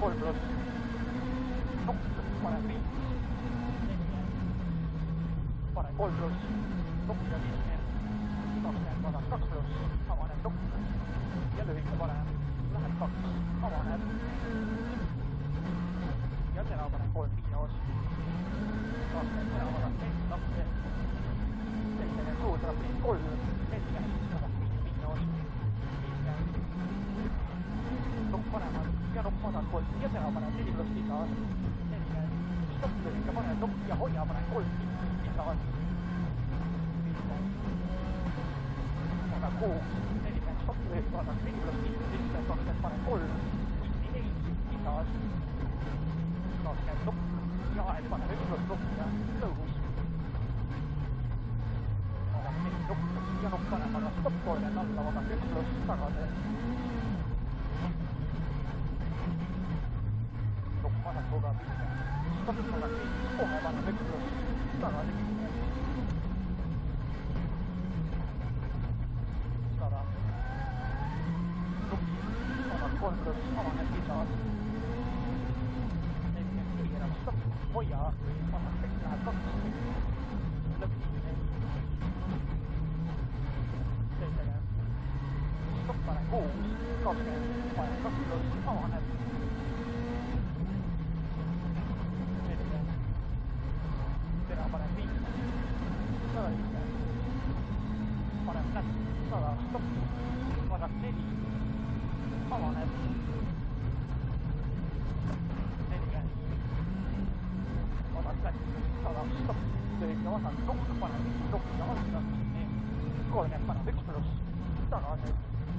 3 pluss, nokk, panen 5, 40, panen 3 pluss, nokk ja 50, 20, vasak 2 pluss, avaneb nokk ja lühike panen, läheb 2, avaneb ja tera panen 3 miinus, 20 tera vasak 4, lahti, 76 rapid 3, 40, vasak 5 miinus, 50, nokk panevad ja nokk vasak 3 ja tera panen 4 pluss lisas, 40, stopp lühike panen nokk ja hoia panen 3 lisas, 50, vasak 6, 40, stopp lühike vasak 4 pluss 50, 20 panen 3, 54 lisas, 20 nokk ja aed panen 1 pluss nokk ja lõugus, vasak 4 nokk ja nokk panen vasak stopp 30 alla, vasak 1 pluss tagasi, nokk vasakuga 50, stopp vasak 5, kohe panen 1 pluss tagasi, 100, nokk vasak 3 pluss avaneb lisas, 40 piirab stopp, hoia, vasak 1 läheb 2, lõpp, 70, stopp panen 6, 20, panen 2 pluss, avaneb, 40, tera panen 5, 150, panen flat, 100, stopp, vasak 4, avaneb, 40, vasak flat, 100, stopp, lühike vasak, nokk panen 5, nokk ja alla, 30 panen 1 pluss, tagasi,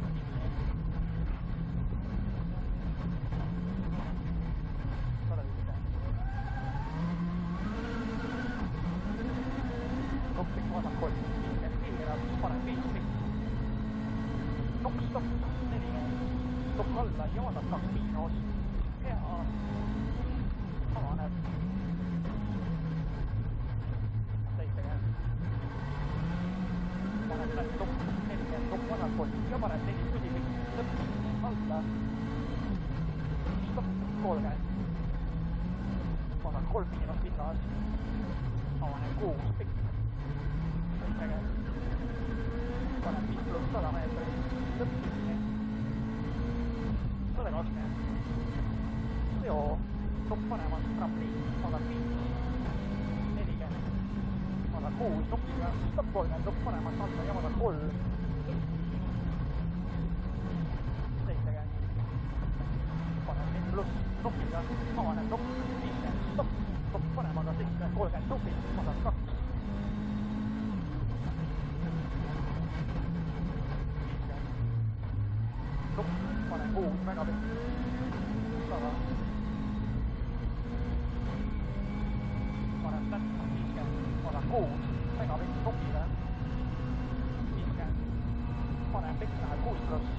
nokk vasak 3, 50 piirab, panen 5, nokk stopp, 40, nokk alla ja vasak 2 miinus, hea, avaneb, 70, panen flat nokk, 40, nokk vasak 3 ja panen 4 püsipikk, lõpp, alla, stopp, 30, vasak 3 miinus lisas, avaneb 6 pikk, 70, panen 5 pluss 100 meetrit, lõpp, 120, seo, nokk panemas, trappi, vasak 5, 40, vasak 6, nokkiga, stopp 30, nokk panemas, alla ja vasak 3, 70, panen 5 pluss, nokkiga, avaneb nokk, 50, stopp, nokk panemaga 7, 30 nokid, vasak 2, 50, nokk, panen 6 megapikk, 100, panen flat, 50, vasak 6, megapikk nokile, 50, panen pikk läheb 6 pluss,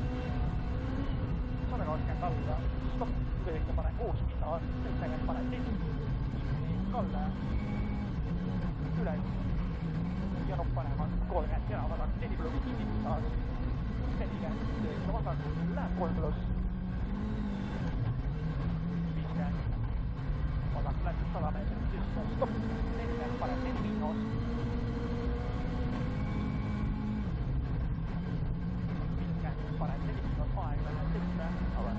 120 alla, stopp, lühike panen 6 lisas, 70 panen 7, kalle, üle, ja nokk panema 30 ja vasak 4 pluss 5 lisas, 40, lühike vasak, läheb 3 pluss, 50, vasak flat 100 meetrit sisse, stopp, 40, panen 4 miinus, 50, panen 4 miinus, aeglane 7, avan,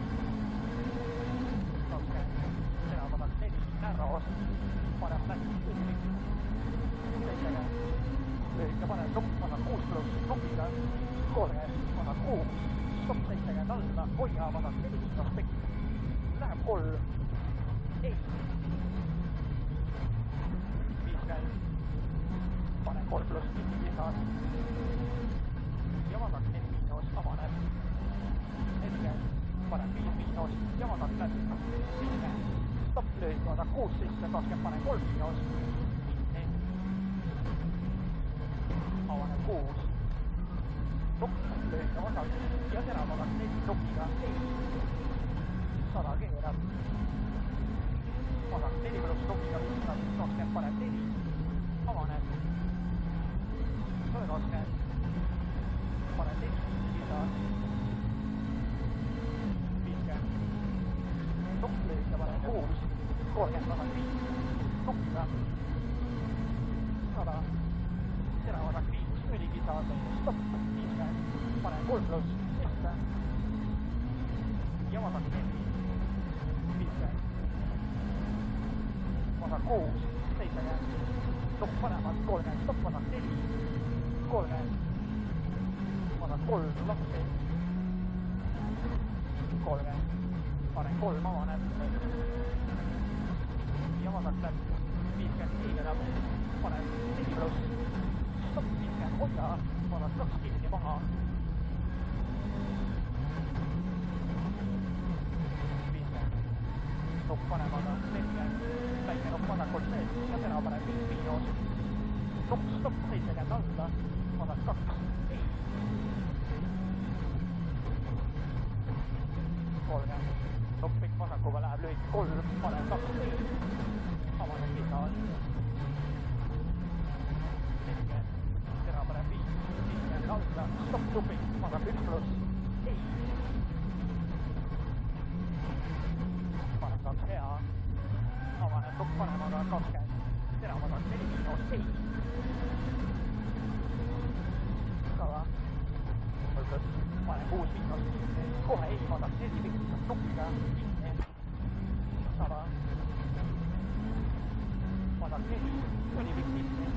20, tera vasak 4, närraos, panen flat 1, 70, lühike panen nokk, vasak 6 pluss, nokiga, 30, vasak 6, stopp 70 alla, hoia vasak 4 miinus pikk, läheb 3, 50, panen 3 pluss 5 lisas ja vasak 4 miinus, avaneb, 40, panen 5 miinus ja vasak flat, 50, stopp, lühike vasak 6 sisse, 20 panen 3 miinus, 50, avaneb 6, nokk, lühike vasak ja tera vasak 4 nokiga, 100 keerab, vasak 4 pluss nokiga 5, 20 panen 4, avaneb, 120, panen 4 lisas, 50, 6, 30 vasak 5, nuppiga 100, tera vasak 5, õligi saada, stopp, 50, panen 3 pluss, ette ja vasak 4, 50, vasak 6, 70, stopp panemat, 30, stopp vasak 4, 30, vasak 3, lahti, 30, panen 3, avaneb ja vasak läbi, 50 kiirenab, panen 4 pluss, stopp 50, hoia, vasak 2 kinni maha, 50, stopp panemaga, 40, väike nopp vasakult sees ja tera paneb 5 miinus, stopp, 70 alla, vasak 2, ei, 30, stoppik vasakuga läheb lühike 3, panen 2, ei, avaneb lisad, 40, tera paneb 5, 50 alla, stopp, tupik, vasak 1 pluss, ei, panen 2 hea, avaneb stopp panemaga 20, tera vasak 4 miinus, ei, 100, panen 6 miinus, kohe ei vasak 4 pikendab nupiga, 100, vasak 4, õlipikk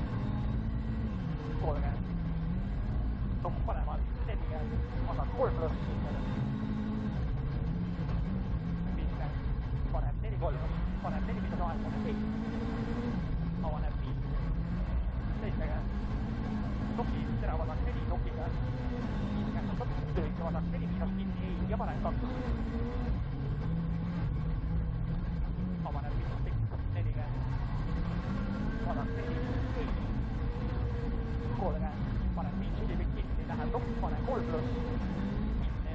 30, stopp panemal 40, vasak 3 pluss 50, paneb 4 3, paneb 4 miinus aegmane, ei, avaneb 5, 70, nupi, tera vasak 4 nupiga, 50, stopp, lühike vasak 4 miinus kinni, ei, ja panen 2, avaneb miinus pikk, 40, vasak 4, ei, 30, panen 5 ülipikk kinni, läheb nupp, panen 3 pluss, kinni,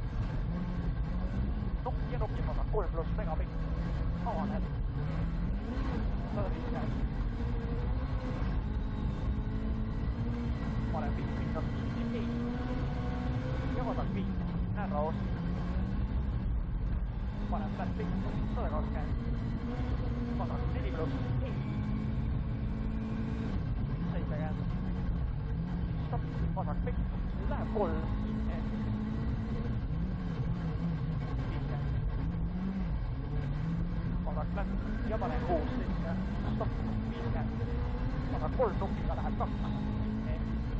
nupp ja nupi vasak 3 pluss, megapikk, avaneb, 150, panen 5 miinus kinni, ei, ja vasak 5, R-os, panen flat pikk, 120, vasak 4 pluss, ei, 70, stopp, vasak pikk, läheb 3, kinni, 50, vasak flat ja panen 6, 7, stopp, 50, vasak 3 nupiga läheb 2, kinni,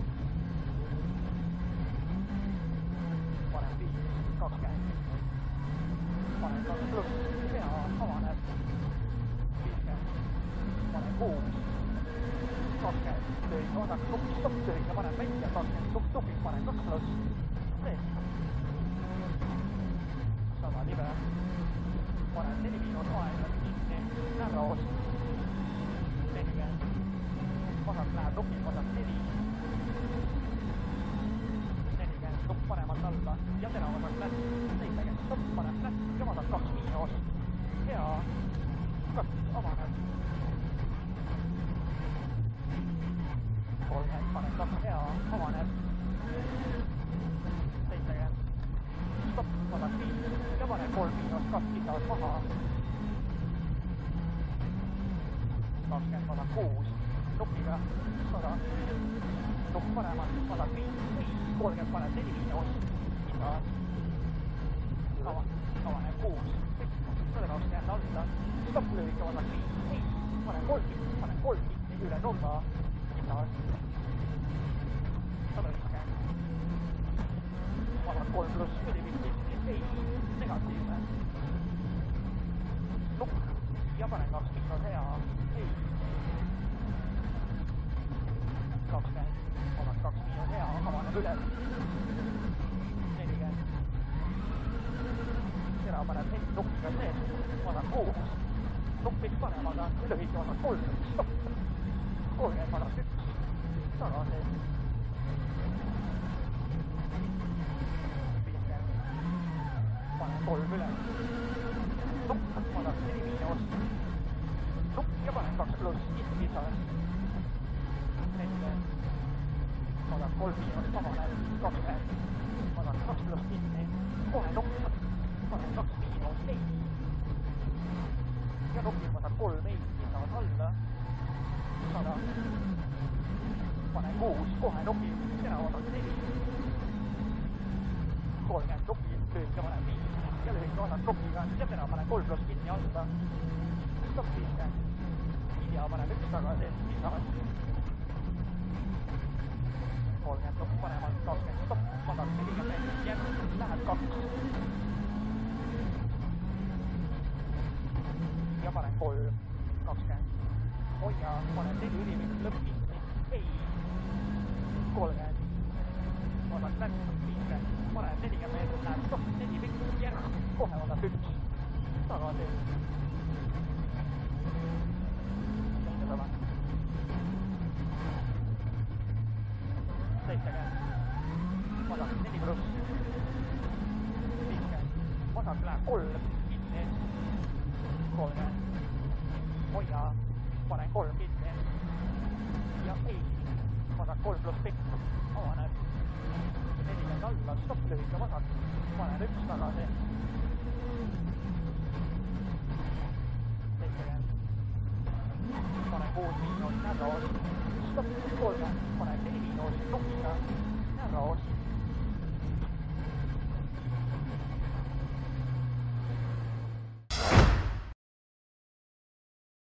panen 5, 20, panen 2 pluss, hea, avaneb, 50, panen 6, 20, lõik vasak, nupp, stopp, lõik ja panen välja, 20, nupp, nupik, panen 2 pluss, sees, 100 libe, panen 4 miinus aeglas kinni, R-os, 40, vasak läheb nupik, vasak 4, 40, nupp panemalt alla ja tera vasak flat, 70, stopp, panen flat ja vasak 2 miinus, hea, katt, avaneb, 30, panen 2 hea, avaneb, 70, stopp, vasak 5 ja panen 3 miinus, katt lisas maha, 20, vasak 6, nupiga, 100, nupp panemalt, vasak 5, 30, panen 4 miinus, lisas, avaneb 6, tõenäoliselt jääda alla, stopp, lühike vasak 5, ei, panen 3 kinni, üle nurga, lisas, 150, vasak 3 pluss, õlipikk kinni, ei, negatiivne, nupp ja panen 2 miinus hea, ei, 20, vasak 2 miinus hea, avaneb üle, 40, tera paneb 4 nuppiga sees, vasak 6, nuppik panemaga, lühike vasak 3, stopp, 30 vasak 1, tagasi, 50, panen 3 üle, nupp, vasak 4 miinus, nupp ja panen 2 pluss, lisas, 40, vasak 3 miinus, avaneb, 20, vasak 2 pluss kinni, kohe nupp, panen 2 miinus, ei, ja nupil ma saan 3 eiti, saavad alla 100, panen 6, kohe nupil, sina osad 4, 30 nupil, lööd ja panen 5 ja lööd ja osad nupiga ja sina panen 3 pluss kinni alla, stopp 50, ja panen 1 tagasi, lisavad 30 nupp panemal, 20 stopp, madal 40 järg, lähed 2 ja panen 3, 20, hoia, panen 4 ülimist lõppkinni, ei, 30, osak läbi, 50, panen 40 meetrit, läheb stopp, 4 pikk, järg, kohe osak 1, tagasi, seda 70, vasak 4 pluss, 50, vasak läheb 3, kinni, 30, hoia, panen 3 kinni ja ei, vasak 3 pluss pikk, avaneb, 40 alla, stopp, lühike vasak, panen 1 tagasi, 70, panen 6 miinus, nädal, stopp, 3, panen 4 miinus, nupiga,